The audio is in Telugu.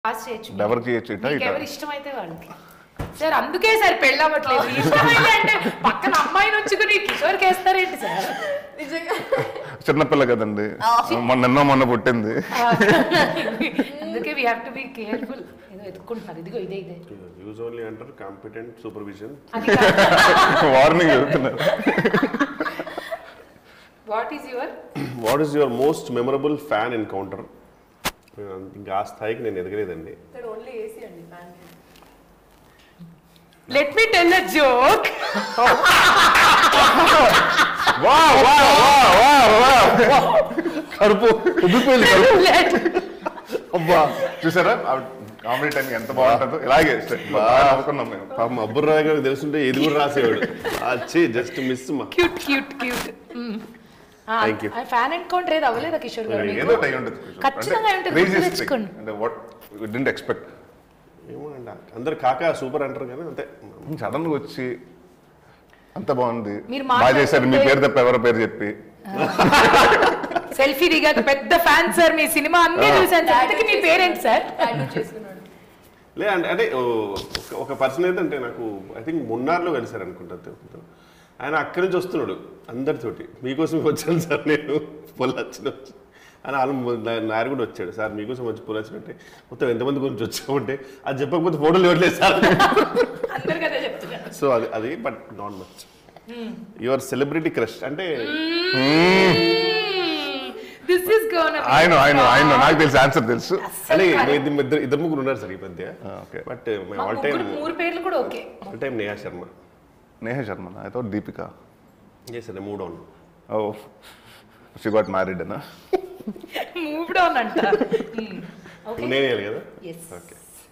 పాస్ చేయొచ్చు ఎవరికి చేయొచ్చు ఇట్లా ఎవరు ఇష్టమైతే వాళ్ళకి సార్ అందుకే సార్ పెళ్ళవట్లేదు ఇష్టమైతే అంటే పక్కన అమ్మాయిని వచ్చుకుని కిషోర్కి వేస్తారేంటి సార్ నిజంగా చిన్నపిల్ల కదండి మొన్న పుట్టింది అందుకే we have to be careful ఏదో ఎత్తుకుంటున్నారు ఇదిగో ఇదే యూజ్ ఓన్లీ అంటారు కాంపిటెంట్ సూపర్విజన్ వార్నింగ్ చెప్తున్నారు. What is your most memorable fan encounter? ఇంకా ఆ స్థాయికి నేను ఎదగలేదండి. ఓన్లీ ఏసీ అండి fan. Let me tell a joke. కడుపు ఉబ్బిపోయింది కడుపు. అబ్బా చూసారా కామెడీ టైం ఎంత బాగుంటుందో. ఇలాగే అనుకున్నాం మేము. పాపం అబ్బుర్రాయ్ గారికి తెలుసుంటే ఇది కూడా రాసేవాడు. వచ్చి జస్ట్ మిస్ మా cute cute cute. Thank you. Fan encounter ఏది అవ్వలేదా కిషోర్ గారు? ఏదో టై ఉంటుంది ఖచ్చితంగా ఉంటుంది. అంటే వాట్ వి డిడ్ంట్ ఎక్స్పెక్ట్. ఏమో అండి అందరు కాకా సూపర్ అంటారు కానీ అంతే సడన్ గా వచ్చి అంత బాగుంది మీరు బాగా చేశారు మీ పేరు తప్ప ఎవరో పేరు చెప్పి సెల్ఫీ దిగాక పెద్ద ఫ్యాన్ సార్ మీ సినిమా అన్ని చూసాను సార్. మీ పేరెంట్ సార్ లే అంటే ఒక పర్సన్ అయితే అంటే నాకు ఐ థింక్ మున్నార్లో కలిసారు అనుకుంటా. ఆయన అక్కడి నుంచి వస్తున్నాడు అందరితోటి మీకోసం వచ్చాను సార్ నేను పొల్లచ్చిన అని వాళ్ళు నారు కూడా వచ్చాడు సార్ మీకోసం వచ్చి పొల్లచ్చినట్టే మొత్తం ఎంతమంది గురించి వచ్చామంటే అది చెప్పకపోతే ఫోటోలు ఇవ్వట్లేదు సార్. సో అది but not much. Your celebrity crush అంటే నాకు తెలుసు ఆన్సర్ తెలుసు. అంటే ఇద్దరు ముగ్గురు ఉన్నారు సార్ ఈ మధ్య. But all time Neha Sharma. Neha Sharma I thought Deepika. yes sir moved on. oh she got married na moved on anta నేనే కదా. yes okay